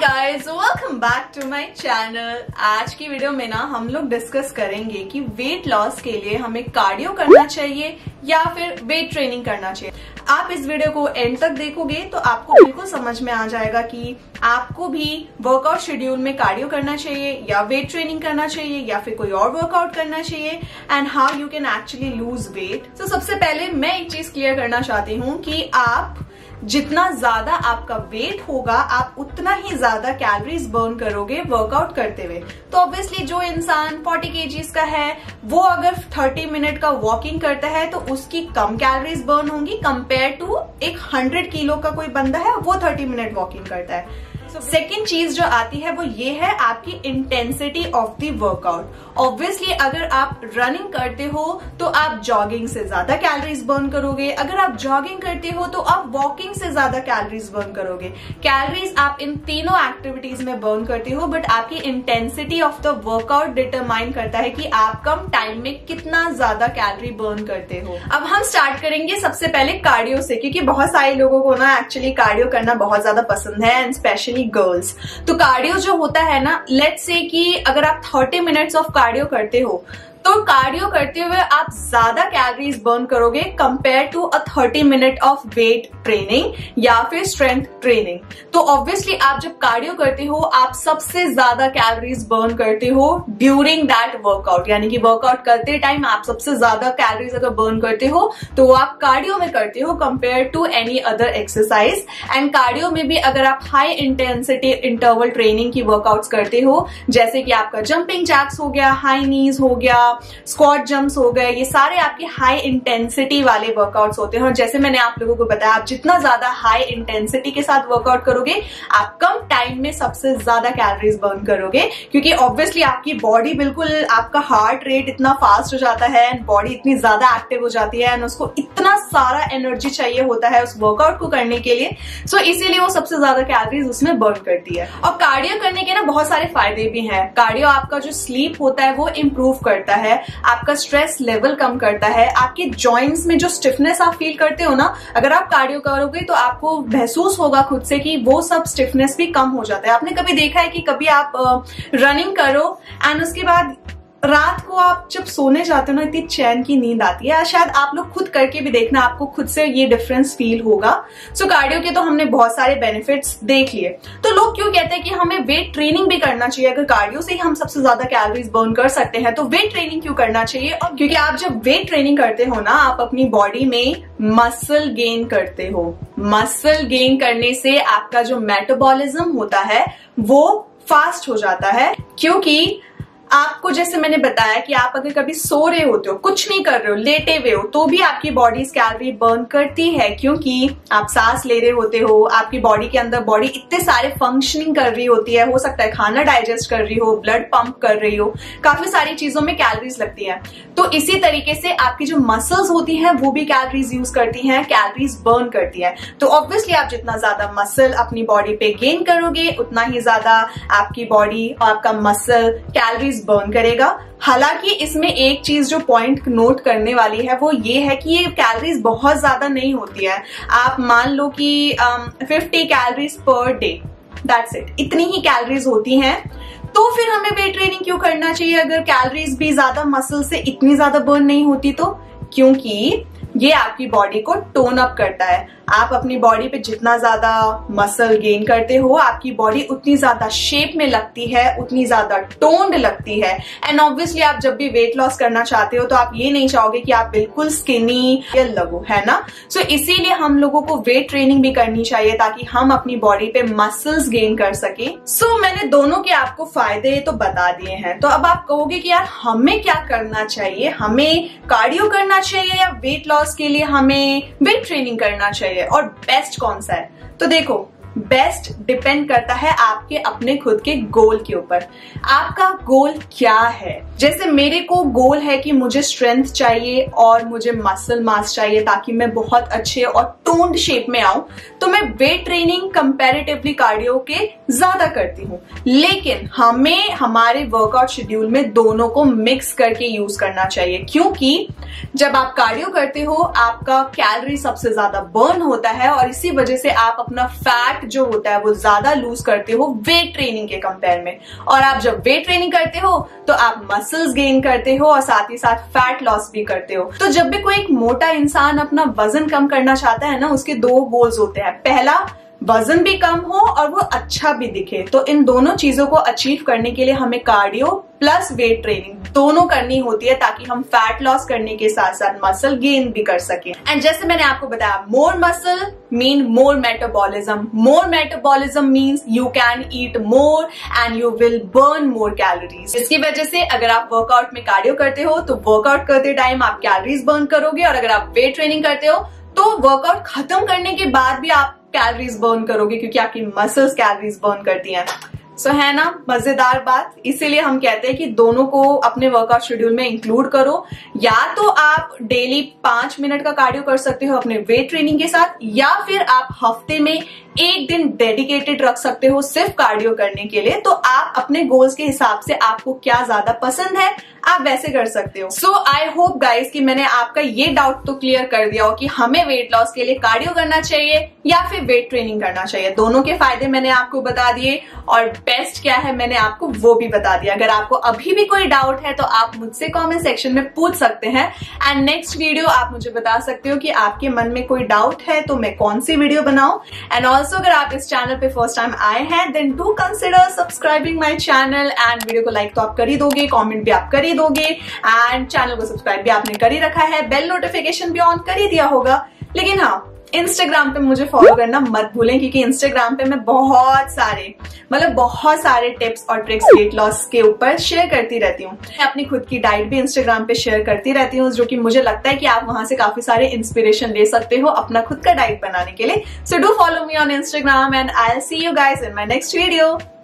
Guys, welcome back to my channel. आज की video में ना हम लोग डिस्कस करेंगे कि वेट लॉस के लिए हमें कार्डियो करना चाहिए या फिर वेट ट्रेनिंग करना चाहिए। आप इस वीडियो को एंड तक देखोगे तो आपको बिल्कुल समझ में आ जाएगा कि आपको भी वर्कआउट शेड्यूल में कार्डियो करना चाहिए या वेट ट्रेनिंग करना चाहिए या फिर कोई और वर्कआउट करना चाहिए and how you can actually lose weight. तो सबसे पहले मैं एक चीज क्लियर करना चाहती हूँ कि आप जितना ज्यादा आपका वेट होगा आप उतना ही ज्यादा कैलोरीज बर्न करोगे वर्कआउट करते हुए। तो ऑब्वियसली जो इंसान 40 kg का है वो अगर 30 मिनट का वॉकिंग करता है तो उसकी कम कैलोरीज बर्न होंगी कंपेयर टू एक 100 किलो का कोई बंदा है वो 30 मिनट वॉकिंग करता है। सेकेंड चीज जो आती है वो ये है आपकी intensity of the workout. Obviously अगर आप रनिंग करते हो तो आप जॉगिंग से ज्यादा कैलोरीज बर्न करोगे, अगर आप जॉगिंग करते हो तो आप वॉकिंग से ज्यादा कैलोरीज बर्न करोगे। कैलोरीज आप इन तीनों एक्टिविटीज में बर्न करते हो, बट आपकी intensity of the workout determine करता है कि आप कम टाइम में कितना ज्यादा कैलोरी बर्न करते हो। अब हम स्टार्ट करेंगे सबसे पहले कार्डियो से, क्योंकि बहुत सारे लोगों को ना एक्चुअली कार्डियो करना बहुत ज्यादा पसंद है एंड स्पेशली गर्ल्स। तो कार्डियो जो होता है ना, लेट्स से कि अगर आप 30 मिनट्स ऑफ कार्डियो करते हो तो कार्डियो करते हुए आप ज्यादा कैलोरीज बर्न करोगे compare to a 30 minute of weight training या फिर स्ट्रेंथ ट्रेनिंग। तो ऑब्वियसली आप जब कार्डियो करते हो आप सबसे ज्यादा कैलोरीज बर्न करते हो ड्यूरिंग दैट वर्कआउट, यानी कि वर्कआउट करते टाइम आप सबसे ज्यादा कैलोरीज अगर बर्न करते हो तो आप कार्डियो में करते हो compare to any other exercise. And cardio में भी अगर आप हाई इंटेंसिटी इंटरवल ट्रेनिंग की वर्कआउट्स करते हो, जैसे कि आपका जंपिंग जैक्स हो गया, हाई नीज हो गया, स्क्वाट जंप्स हो गए, ये सारे आपके हाई इंटेंसिटी वाले वर्कआउट्स होते हैं। और जैसे मैंने आप लोगों को बताया, आप जितना ज्यादा हाई इंटेंसिटी के साथ वर्कआउट करोगे आप कम टाइम में सबसे ज्यादा कैलोरीज बर्न करोगे, क्योंकि ऑब्वियसली आपकी बॉडी बिल्कुल, आपका हार्ट रेट इतना फास्ट हो जाता है एंड बॉडी इतनी ज्यादा एक्टिव हो जाती है एंड उसको इतना सारा एनर्जी चाहिए होता है उस वर्कआउट को करने के लिए। सो इसीलिए वो सबसे ज्यादा कैलोरीज उसमें बर्न करती है। और कार्डियो करने के ना बहुत सारे फायदे भी हैं। कार्डियो आपका जो स्लीप होता है वो इंप्रूव करता है, आपका स्ट्रेस लेवल कम करता है, आपके जॉइंट्स में जो स्टिफनेस आप फील करते हो ना, अगर आप कार्डियो करोगे तो आपको महसूस होगा खुद से कि वो सब स्टिफनेस भी कम हो जाता है। आपने कभी देखा है कि कभी आप रनिंग करो एंड उसके बाद रात को आप जब सोने जाते हो ना इतनी चैन की नींद आती है। शायद आप लोग खुद करके भी देखना, आपको खुद से ये डिफरेंस फील होगा। सो कार्डियो के तो हमने बहुत सारे बेनिफिट्स देख लिए। तो लोग क्यों कहते हैं कि हमें वेट ट्रेनिंग भी करना चाहिए? अगर कार्डियो से ही हम सबसे ज्यादा कैलोरीज बर्न कर सकते हैं तो वेट ट्रेनिंग क्यों करना चाहिए? और क्योंकि आप जब वेट ट्रेनिंग करते हो ना, आप अपनी बॉडी में मसल गेन करते हो। मसल गेन करने से आपका जो मेटाबॉलिज्म होता है वो फास्ट हो जाता है, क्योंकि आपको जैसे मैंने बताया कि आप अगर कभी सो रहे होते हो, कुछ नहीं कर रहे हो, लेटे हुए हो, तो भी आपकी बॉडी कैलोरी बर्न करती है, क्योंकि आप सांस ले रहे होते हो, आपकी बॉडी के अंदर बॉडी इतने सारे फंक्शनिंग कर रही होती है। हो सकता है खाना डाइजेस्ट कर रही हो, ब्लड पंप कर रही हो, काफी सारी चीजों में कैलोरीज लगती है। तो इसी तरीके से आपकी जो मसल्स होती हैं वो भी कैलोरीज यूज करती हैं, कैलोरीज बर्न करती है। तो ऑब्वियसली आप जितना ज्यादा मसल अपनी बॉडी पे गेन करोगे उतना ही ज्यादा आपकी बॉडी और आपका मसल कैलोरीज बर्न करेगा। हालांकि इसमें एक चीज जो पॉइंट नोट करने वाली है वो ये है कि ये कैलोरीज बहुत ज्यादा नहीं होती है। आप मान लो कि 50 calories per day, that's it, इतनी ही कैलोरीज होती हैं। तो फिर हमें वेट ट्रेनिंग क्यों करना चाहिए अगर कैलोरीज भी ज्यादा मसल से इतनी ज्यादा बर्न नहीं होती? तो क्योंकि ये आपकी बॉडी को टोन अप करता है। आप अपनी बॉडी पे जितना ज्यादा मसल गेन करते हो आपकी बॉडी उतनी ज्यादा शेप में लगती है, उतनी ज्यादा टोन्ड लगती है। एंड ऑब्वियसली आप जब भी वेट लॉस करना चाहते हो तो आप ये नहीं चाहोगे कि आप बिल्कुल स्किनी लगो, है ना? सो इसीलिए हम लोगों को वेट ट्रेनिंग भी करनी चाहिए ताकि हम अपनी बॉडी पे मसल्स गेन कर सके। सो मैंने दोनों के आपको फायदे तो बता दिए हैं। तो अब आप कहोगे कि यार हमें क्या करना चाहिए, हमें कार्डियो करना चाहिए या वेट लॉस के लिए हमें वेट ट्रेनिंग करना चाहिए, और बेस्ट कौन सा है? तो देखो, बेस्ट डिपेंड करता है आपके अपने खुद के गोल के ऊपर। आपका गोल क्या है? जैसे मेरे को गोल है कि मुझे स्ट्रेंथ चाहिए और मुझे मसल मास चाहिए ताकि मैं बहुत अच्छे और टोन्ड शेप में आऊं, तो मैं वेट ट्रेनिंग कंपैरेटिवली कार्डियो के ज्यादा करती हूँ। लेकिन हमें हमारे वर्कआउट शेड्यूल में दोनों को मिक्स करके यूज करना चाहिए, क्योंकि जब आप कार्डियो करते हो आपका कैलोरी सबसे ज्यादा बर्न होता है और इसी वजह से आप अपना फैट जो होता है वो ज्यादा लूज करते हो वेट ट्रेनिंग के कंपेयर में। और आप जब वेट ट्रेनिंग करते हो तो आप मसल्स गेन करते हो और साथ ही साथ फैट लॉस भी करते हो। तो जब भी कोई एक मोटा इंसान अपना वजन कम करना चाहता है ना, उसके 2 गोल्स होते हैं। पहला, वजन भी कम हो और वो अच्छा भी दिखे। तो इन दोनों चीजों को अचीव करने के लिए हमें कार्डियो प्लस वेट ट्रेनिंग दोनों करनी होती है, ताकि हम फैट लॉस करने के साथ साथ मसल गेन भी कर सकें। एंड जैसे मैंने आपको बताया, more muscle mean more metabolism. More metabolism means you can eat more and you will burn more calories. इसकी वजह से अगर आप वर्कआउट में कार्डियो करते हो तो वर्कआउट करते टाइम आप कैलोरीज बर्न करोगे, और अगर आप वेट ट्रेनिंग करते हो तो वर्कआउट खत्म करने के बाद भी आप कैलोरीज बर्न करोगे, क्योंकि आपकी मसल्स कैलोरीज बर्न करती हैं। सो है ना मजेदार बात। इसीलिए हम कहते हैं कि दोनों को अपने वर्कआउट शेड्यूल में इंक्लूड करो। या तो आप डेली 5 मिनट का कार्डियो कर सकते हो अपने वेट ट्रेनिंग के साथ, या फिर आप हफ्ते में 1 दिन डेडिकेटेड रख सकते हो सिर्फ कार्डियो करने के लिए। तो आप अपने गोल्स के हिसाब से आपको क्या ज्यादा पसंद है आप वैसे कर सकते हो। सो आई होप गाइस कि मैंने आपका ये डाउट तो क्लियर कर दिया हो कि हमें वेट लॉस के लिए कार्डियो करना चाहिए या फिर वेट ट्रेनिंग करना चाहिए। दोनों के फायदे मैंने आपको बता दिए और बेस्ट क्या है मैंने आपको वो भी बता दिया। अगर आपको अभी भी कोई डाउट है तो आप मुझसे कमेंट सेक्शन में पूछ सकते हैं। एंड नेक्स्ट वीडियो आप मुझे बता सकते हो कि आपके मन में कोई डाउट है तो मैं कौन सी वीडियो बनाऊं। एंड ऑल्सो अगर आप इस चैनल पे फर्स्ट टाइम आए हैं then do consider subscribing my channel. And video को लाइक तो आप कर ही दोगे, कॉमेंट भी आप कर ही दोगे, एंड चैनल को सब्सक्राइब भी आपने कर ही रखा है, बेल नोटिफिकेशन भी ऑन कर ही दिया होगा। लेकिन हाँ, इंस्टाग्राम पे मुझे फॉलो करना मत भूलें, क्योंकि इंस्टाग्राम पे मैं बहुत सारे टिप्स और ट्रिक्स वेट लॉस के ऊपर शेयर करती रहती हूँ। मैं अपनी खुद की डाइट भी इंस्टाग्राम पे शेयर करती रहती हूँ, जो कि मुझे लगता है कि आप वहां से काफी सारे इंस्पिरेशन ले सकते हो अपना खुद का डाइट बनाने के लिए। So do follow me on Instagram and I will see you guys in my next video.